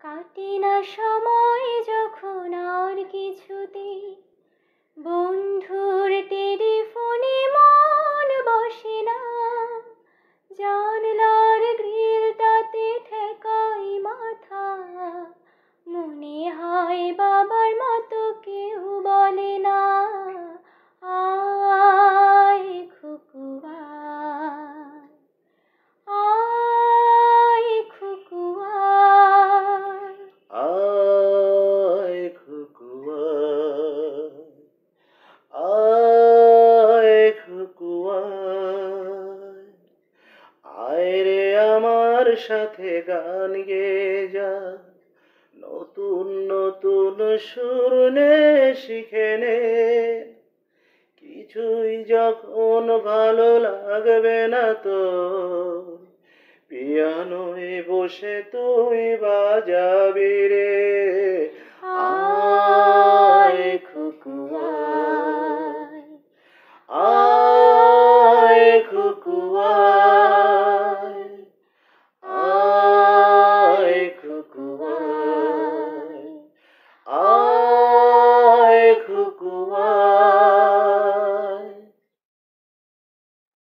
কাটে না সময় যখন আর কিছুতেই বন্ধুর টেলিফোনে মন বসে না, জানলার গ্রিলটাতে ঠেকাই মাথা, মনে হয় বাবার মতো কেউ বলে না, আয় খুকু আয়, আয় খুকু আয়। আয় খুকু আয় খুকু আয়, আয় রে আমার সাথে গান গেয়ে যা, নতুন নতুন সুর নে শিখে নে, কিছুই যখন ভালো লাগবে না তো পিয়ানোয় বসে তুই বাজাবি রে,